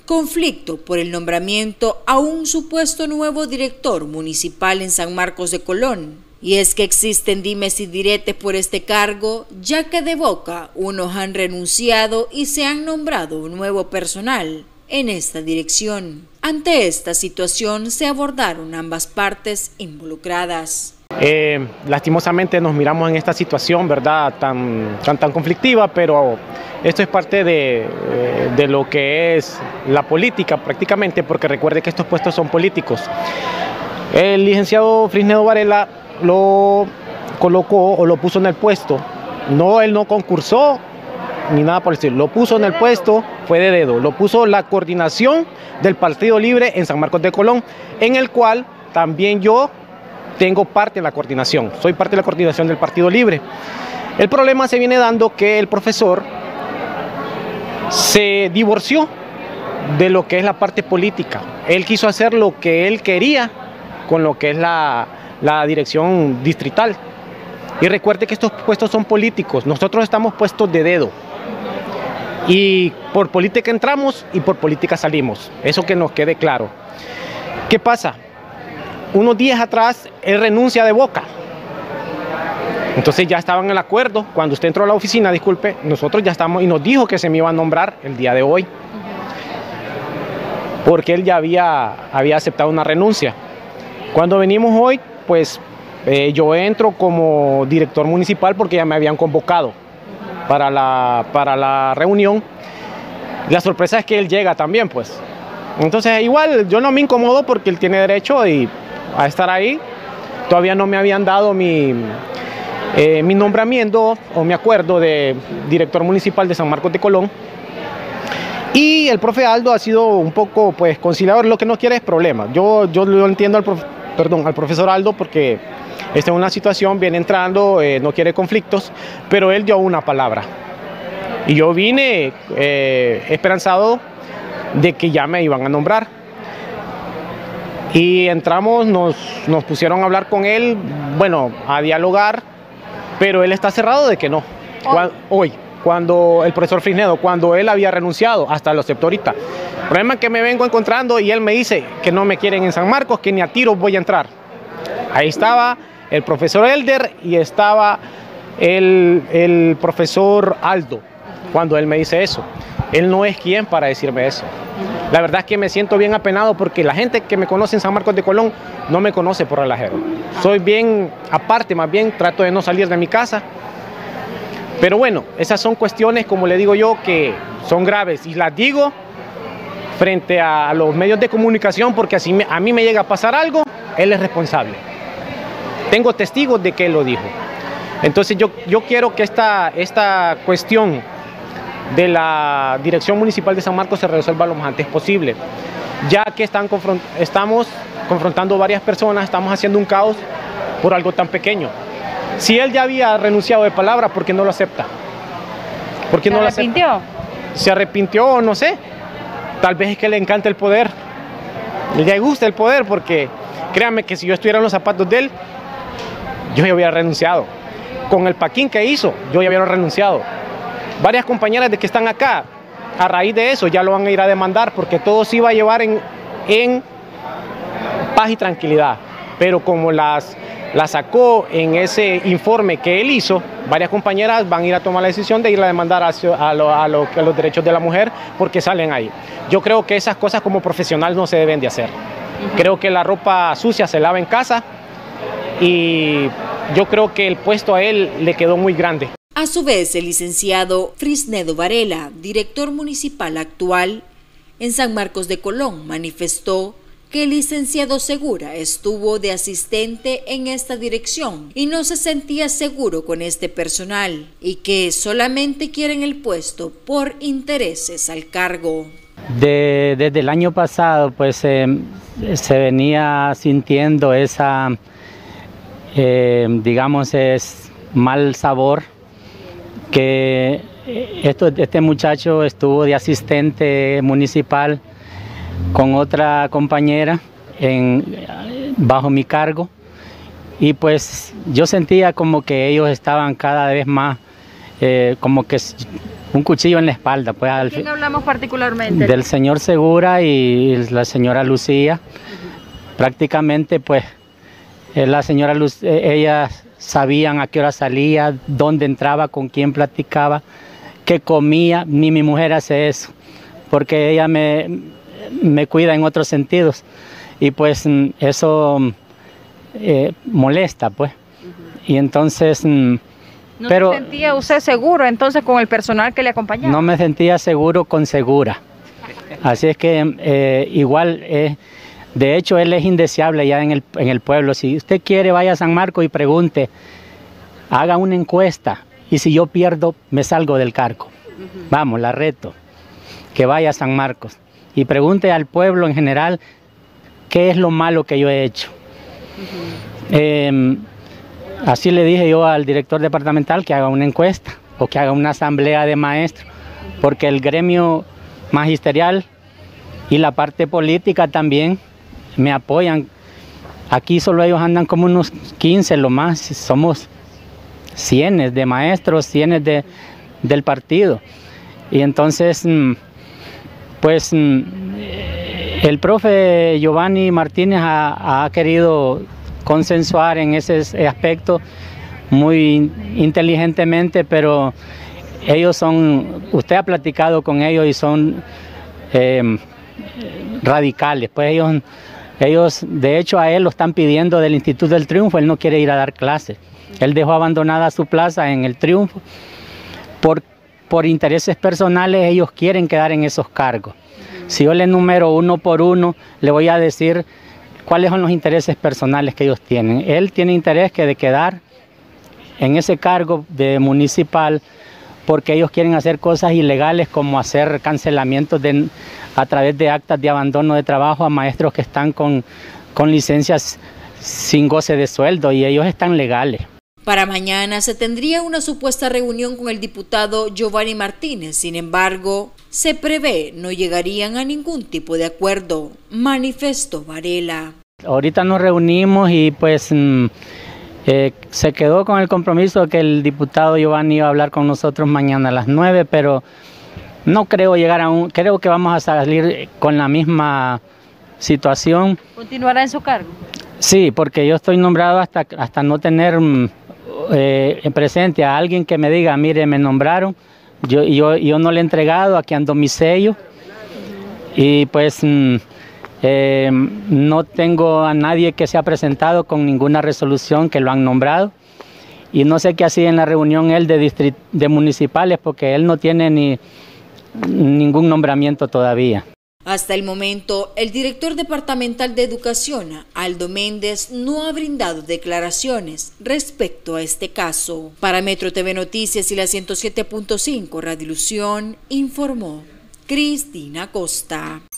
Conflicto por el nombramiento a un supuesto nuevo director municipal en San Marcos de Colón. Y es que existen dimes y diretes por este cargo, ya que de boca unos han renunciado y se han nombrado un nuevo personal en esta dirección. Ante esta situación se abordaron ambas partes involucradas. Lastimosamente nos miramos en esta situación, ¿verdad? Tan conflictiva, pero esto es parte de lo que es la política prácticamente, porque recuerde que estos puestos son políticos. El licenciado Frisnedo Varela lo colocó o lo puso en el puesto. No, él no concursó ni nada por el estilo, lo puso en el puesto, fue de dedo, lo puso la coordinación del Partido Libre en San Marcos de Colón, en el cual también yo tengo parte en la coordinación, soy parte de la coordinación del Partido Libre. El problema se viene dando que el profesor se divorció de lo que es la parte política. Él quiso hacer lo que él quería con lo que es la dirección distrital. Y recuerde que estos puestos son políticos, nosotros estamos puestos de dedo. Y por política entramos y por política salimos, eso que nos quede claro. ¿Qué pasa? Unos días atrás él renuncia de boca. Entonces ya estaban en el acuerdo, cuando usted entró a la oficina, disculpe, nosotros ya estamos y nos dijo que se me iba a nombrar el día de hoy. Porque él ya había aceptado una renuncia. Cuando venimos hoy, pues yo entro como director municipal porque ya me habían convocado para la reunión. La sorpresa es que él llega también, pues. Entonces igual yo no me incomodo porque él tiene derecho a estar ahí. Todavía no me habían dado mi nombramiento o mi acuerdo de director municipal de San Marcos de Colón. Y el profe Aldo ha sido un poco pues conciliador, lo que no quiere es problemas. Yo lo entiendo al profesor Aldo porque está en una situación, viene entrando, no quiere conflictos, pero él dio una palabra. Y yo vine esperanzado de que ya me iban a nombrar. Y entramos, nos pusieron a hablar con él, bueno, a dialogar, pero él está cerrado de que no. Hoy, cuando el profesor Frisnedo, cuando él había renunciado, hasta lo aceptó ahorita. El problema es que me vengo encontrando y él me dice que no me quieren en San Marcos, que ni a tiros voy a entrar. Ahí estaba el profesor Elder y estaba el profesor Aldo, cuando él me dice eso. Él no es quien para decirme eso. La verdad es que me siento bien apenado porque la gente que me conoce en San Marcos de Colón no me conoce por relajero. Soy bien aparte, más bien trato de no salir de mi casa. Pero bueno, esas son cuestiones, como le digo yo, que son graves y las digo frente a los medios de comunicación porque así a mí me llega a pasar algo, él es responsable. Tengo testigos de que él lo dijo. Entonces yo quiero que esta cuestión de la Dirección Municipal de San Marcos se resuelva lo más antes posible, ya que estamos confrontando varias personas, estamos haciendo un caos por algo tan pequeño. Si él ya había renunciado de palabra, ¿por qué no lo acepta? ¿Por qué no lo acepta? ¿Se arrepintió? Se arrepintió, no sé. Tal vez es que le encanta el poder. Le gusta el poder porque, créanme que si yo estuviera en los zapatos de él, yo ya hubiera renunciado. Con el paquín que hizo, yo ya hubiera renunciado. Varias compañeras de que están acá, a raíz de eso, ya lo van a ir a demandar porque todo se iba a llevar en paz y tranquilidad. Pero como la sacó en ese informe que él hizo, varias compañeras van a ir a tomar la decisión de ir a demandar a los derechos de la mujer porque salen ahí. Yo creo que esas cosas como profesional no se deben de hacer. Creo que la ropa sucia se lava en casa y yo creo que el puesto a él le quedó muy grande. A su vez, el licenciado Frisnedo Varela, director municipal actual en San Marcos de Colón, manifestó que el licenciado Segura estuvo de asistente en esta dirección y no se sentía seguro con este personal y que solamente quieren el puesto por intereses al cargo. Desde el año pasado pues se venía sintiendo esa, digamos, es mal sabor que este muchacho estuvo de asistente municipal con otra compañera bajo mi cargo y pues yo sentía como que ellos estaban cada vez más como que un cuchillo en la espalda. Pues, ¿De quién hablamos particularmente? Del señor Segura y la señora Lucía. Prácticamente pues la señora ellas sabían a qué hora salía, dónde entraba, con quién platicaba, qué comía. Ni mi mujer hace eso, porque ella me cuida en otros sentidos, y pues eso molesta, pues. Y entonces... ¿No se sentía usted seguro entonces con el personal que le acompañaba? No me sentía seguro con Segura. Así es que igual... de hecho, él es indeseable ya en el pueblo. Si usted quiere, vaya a San Marcos y pregunte, haga una encuesta, y si yo pierdo, me salgo del cargo. Vamos, la reto, que vaya a San Marcos y pregunte al pueblo en general qué es lo malo que yo he hecho. Así le dije yo al director departamental que haga una encuesta o que haga una asamblea de maestros, porque el gremio magisterial y la parte política también me apoyan. Aquí solo ellos andan como unos 15 lo más, somos cienes de maestros, cienes del partido. Y entonces, pues el profe Giovanni Martínez ha querido consensuar en ese aspecto muy inteligentemente, pero ellos son, usted ha platicado con ellos y son radicales, pues ellos, de hecho, a él lo están pidiendo del Instituto del Triunfo. Él no quiere ir a dar clases. Él dejó abandonada su plaza en el Triunfo. Por intereses personales, ellos quieren quedar en esos cargos. Si yo le enumero uno por uno, le voy a decir cuáles son los intereses personales que ellos tienen. Él tiene interés de quedar en ese cargo de municipal porque ellos quieren hacer cosas ilegales, como hacer cancelamientos a través de actas de abandono de trabajo a maestros que están con licencias sin goce de sueldo, y ellos están legales. Para mañana se tendría una supuesta reunión con el diputado Giovanni Martínez. Sin embargo, se prevé no llegarían a ningún tipo de acuerdo, manifestó Varela. Ahorita nos reunimos y pues se quedó con el compromiso que el diputado Giovanni iba a hablar con nosotros mañana a las 9, pero no creo llegar creo que vamos a salir con la misma situación. ¿Continuará en su cargo? Sí, porque yo estoy nombrado hasta no tener presente a alguien que me diga, mire, me nombraron, yo no le he entregado, aquí ando mi sello, y pues no tengo a nadie que se ha presentado con ninguna resolución que lo han nombrado, y no sé qué hacía en la reunión él de municipales, porque él no tiene ningún nombramiento todavía. Hasta el momento, el director departamental de Educación, Aldo Méndez, no ha brindado declaraciones respecto a este caso. Para Metro TV Noticias y la 107.5 Radiolución, informó Cristina Costa.